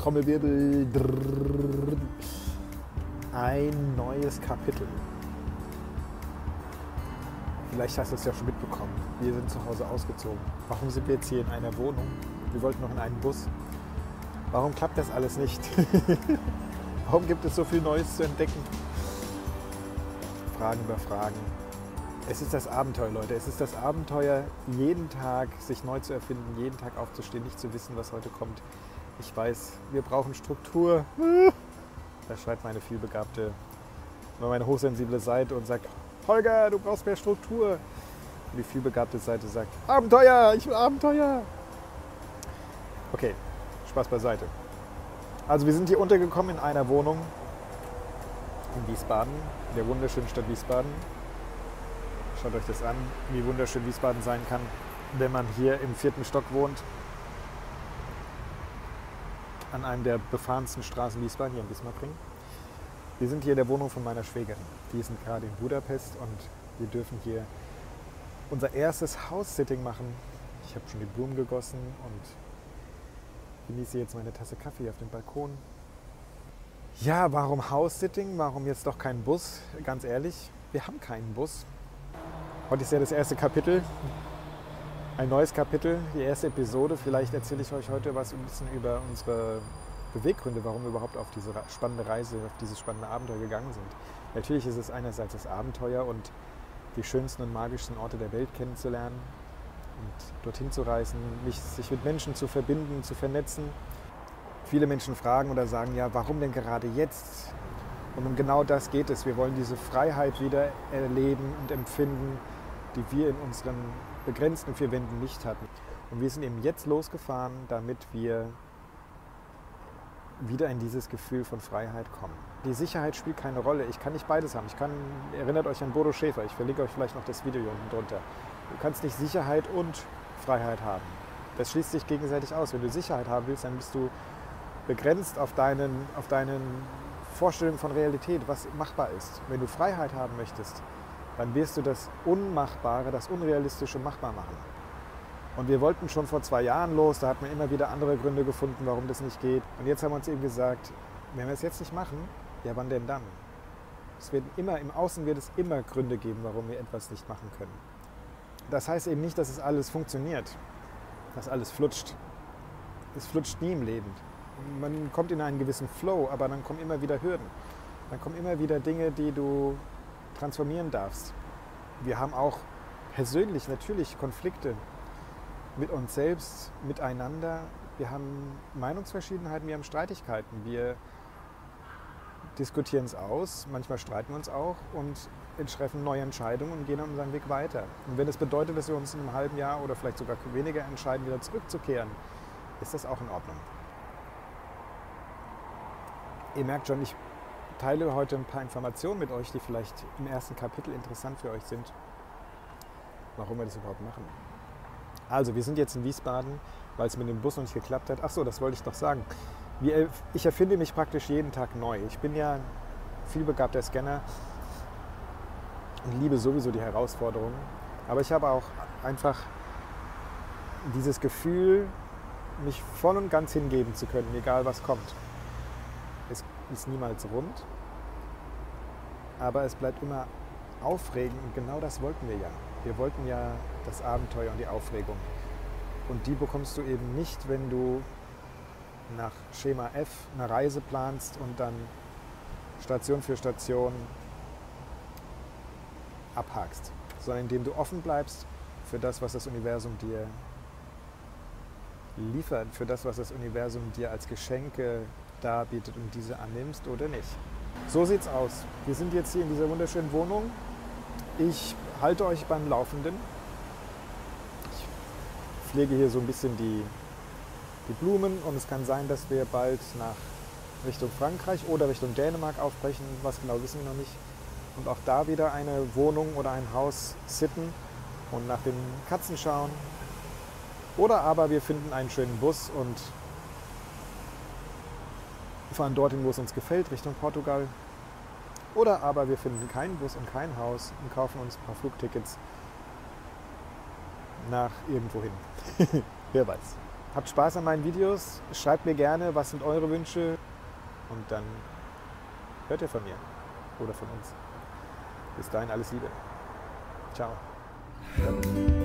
Trommelwirbel. Drrrr. Ein neues Kapitel. Vielleicht hast du es ja schon mitbekommen. Wir sind zu Hause ausgezogen. Warum sind wir jetzt hier in einer Wohnung? Wir wollten noch in einen Bus. Warum klappt das alles nicht? Warum gibt es so viel Neues zu entdecken? Fragen über Fragen. Es ist das Abenteuer, Leute. Es ist das Abenteuer, jeden Tag sich neu zu erfinden, jeden Tag aufzustehen, nicht zu wissen, was heute kommt. Ich weiß, wir brauchen Struktur. Da schreit meine vielbegabte, meine hochsensible Seite und sagt, Holger, du brauchst mehr Struktur. Und die vielbegabte Seite sagt, Abenteuer, ich will Abenteuer. Okay, Spaß beiseite. Also wir sind hier untergekommen in einer Wohnung in Wiesbaden, in der wunderschönen Stadt Wiesbaden. Schaut euch das an, wie wunderschön Wiesbaden sein kann, wenn man hier im 4. Stock wohnt. An einem der befahrensten Straßen Wiesbaden, hier in Bismarckring. Wir sind hier in der Wohnung von meiner Schwägerin. Die sind gerade in Budapest und wir dürfen hier unser erstes House-Sitting machen. Ich habe schon die Blumen gegossen und genieße jetzt meine Tasse Kaffee auf dem Balkon. Ja, warum House-Sitting? Warum jetzt doch kein Bus? Ganz ehrlich, wir haben keinen Bus. Heute ist ja das erste Kapitel. Ein neues Kapitel, die erste Episode. Vielleicht erzähle ich euch heute was ein bisschen über unsere Beweggründe, warum wir überhaupt auf diese spannende Reise, auf dieses spannende Abenteuer gegangen sind. Natürlich ist es einerseits das Abenteuer und die schönsten und magischsten Orte der Welt kennenzulernen und dorthin zu reisen, sich mit Menschen zu verbinden, zu vernetzen. Viele Menschen fragen oder sagen, ja, warum denn gerade jetzt? Und um genau das geht es. Wir wollen diese Freiheit wieder erleben und empfinden, die wir in unseren begrenzten 4 Wänden nicht hatten. Und wir sind eben jetzt losgefahren, damit wir wieder in dieses Gefühl von Freiheit kommen. Die Sicherheit spielt keine Rolle. Ich kann nicht beides haben. Erinnert euch an Bodo Schäfer, ich verlinke euch vielleicht noch das Video unten drunter. Du kannst nicht Sicherheit und Freiheit haben. Das schließt sich gegenseitig aus. Wenn du Sicherheit haben willst, dann bist du begrenzt auf deinen Vorstellungen von Realität, was machbar ist. Wenn du Freiheit haben möchtest, dann wirst du das Unmachbare, das Unrealistische machbar machen. Und wir wollten schon vor 2 Jahren los, da hat man immer wieder andere Gründe gefunden, warum das nicht geht. Und jetzt haben wir uns eben gesagt, wenn wir es jetzt nicht machen, ja wann denn dann? Im Außen wird es immer Gründe geben, warum wir etwas nicht machen können. Das heißt eben nicht, dass es alles funktioniert, dass alles flutscht. Es flutscht nie im Leben. Man kommt in einen gewissen Flow, aber dann kommen immer wieder Hürden. Dann kommen immer wieder Dinge, die du transformieren darfst. Wir haben auch persönlich natürlich Konflikte mit uns selbst, miteinander. Wir haben Meinungsverschiedenheiten, wir haben Streitigkeiten. Wir diskutieren es aus, manchmal streiten wir uns auch und treffen neue Entscheidungen und gehen unseren Weg weiter. Und wenn es bedeutet, dass wir uns in einem halben Jahr oder vielleicht sogar weniger entscheiden, wieder zurückzukehren, ist das auch in Ordnung. Ihr merkt schon, ich teile heute ein paar Informationen mit euch, die vielleicht im ersten Kapitel interessant für euch sind, warum wir das überhaupt machen. Also, wir sind jetzt in Wiesbaden, weil es mit dem Bus noch nicht geklappt hat. Achso, das wollte ich noch sagen. Ich erfinde mich praktisch jeden Tag neu. Ich bin ja vielbegabter Scanner und liebe sowieso die Herausforderungen. Aber ich habe auch einfach dieses Gefühl, mich voll und ganz hingeben zu können, egal was kommt. Es ist niemals rund, aber es bleibt immer aufregend und genau das wollten wir ja. Wir wollten ja das Abenteuer und die Aufregung. Und die bekommst du eben nicht, wenn du nach Schema F eine Reise planst und dann Station für Station abhakst, sondern indem du offen bleibst für das, was das Universum dir liefert, für das, was das Universum dir als Geschenke darbietet und diese annimmst oder nicht. So sieht's aus. Wir sind jetzt hier in dieser wunderschönen Wohnung. Ich halte euch beim Laufenden. Ich pflege hier so ein bisschen die Blumen und es kann sein, dass wir bald nach Richtung Frankreich oder Richtung Dänemark aufbrechen. Was genau wissen wir noch nicht. Und auch da wieder eine Wohnung oder ein Haus sitten und nach den Katzen schauen. Oder aber wir finden einen schönen Bus und fahren dorthin, wo es uns gefällt, Richtung Portugal. Oder aber wir finden keinen Bus und kein Haus und kaufen uns ein paar Flugtickets nach irgendwo hin. Wer weiß. Habt Spaß an meinen Videos, schreibt mir gerne, was sind eure Wünsche und dann hört ihr von mir oder von uns. Bis dahin alles Liebe. Ciao.